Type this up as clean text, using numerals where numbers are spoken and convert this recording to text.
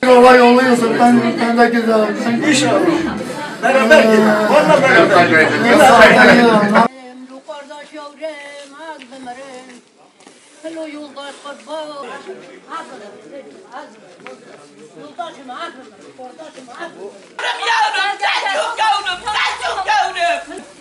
Yola yolluyorsun ben de giderim. İnşallah. Beraber gidelim. Valla beraber gidelim. Yukarıda şevrem azmırım. Hello yoldaş kurban. Yoldaşım azmırım. Yoldaşım azmırım. Yavrum, sen çok yavrum, sen çok yavrum.